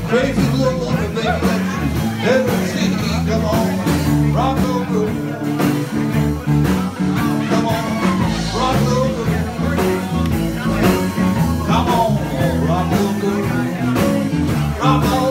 Crazy little woman, baby, that you ever see. Come on, rock over. Come on, rock over. Come on, rock over. Rock over.